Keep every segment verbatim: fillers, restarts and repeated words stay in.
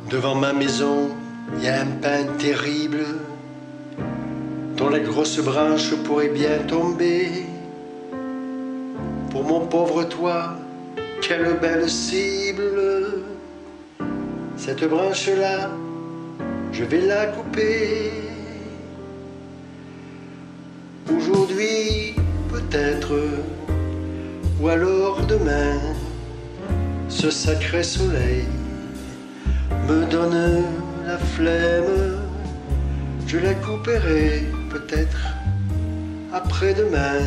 Devant ma maison, il y a un pin terrible dont la grosse branche pourrait bien tomber. Pour mon pauvre toit, quelle belle cible! Cette branche-là, je vais la couper. Aujourd'hui, peut-être, ou alors demain, ce sacré soleil me donne la flemme. Je la couperai peut-être après-demain.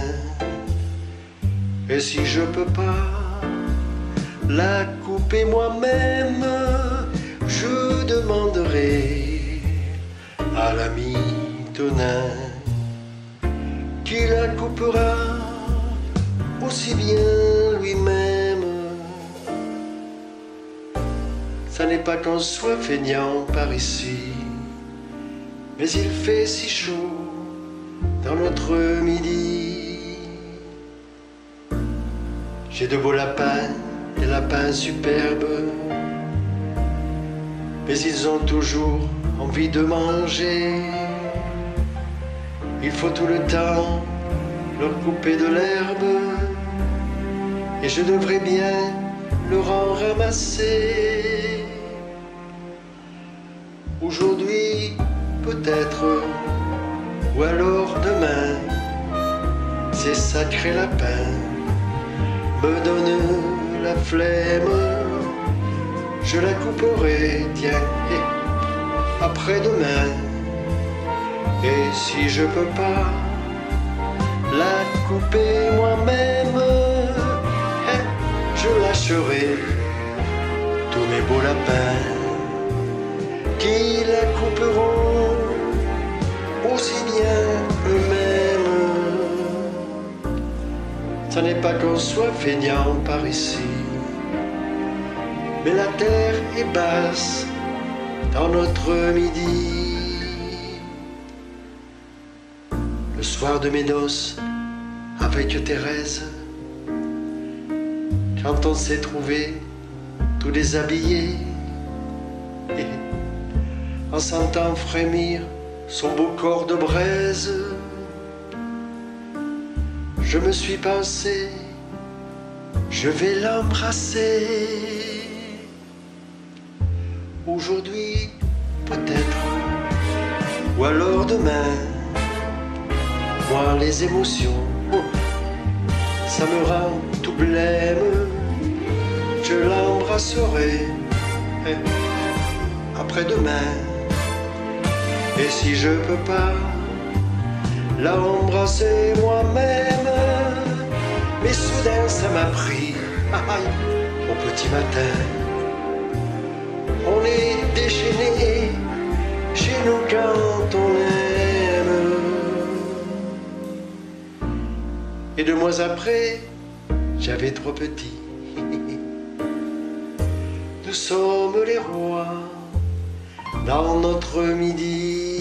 Et si je peux pas la couper moi-même, je demanderai à l'ami Tonin qui la coupera aussi bien lui-même. Ça n'est pas qu'on soit feignant par ici, mais il fait si chaud dans notre midi. J'ai de beaux lapins, des lapins superbes, mais ils ont toujours envie de manger. Il faut tout le temps leur couper de l'herbe, et je devrais bien leur en ramasser. Aujourd'hui, peut-être, ou alors demain, ces sacrés lapins me donnent la flemme. Je la couperai, tiens, et après-demain. Et si je peux pas la couper moi-même, eh, je lâcherai tous mes beaux lapins qui la couperont aussi bien eux-mêmes. Ça n'est pas qu'on soit feignant par ici, mais la terre est basse dans notre midi. Le soir de mes noces avec Thérèse, quand on s'est trouvés tout déshabillés, et en sentant frémir son beau corps de braise, je me suis pensé, je vais l'embrasser. Aujourd'hui, peut-être, ou alors demain, moi les émotions, oh, ça me rend tout blême. Je l'embrasserai eh, après-demain. Et si je peux pas l'embrasser moi-même, mais soudain ça m'a pris aïe, au petit matin. On est déchaîné chez nous quand on aime. Et deux mois après, j'avais trois petits. Nous sommes les rois dans notre midi.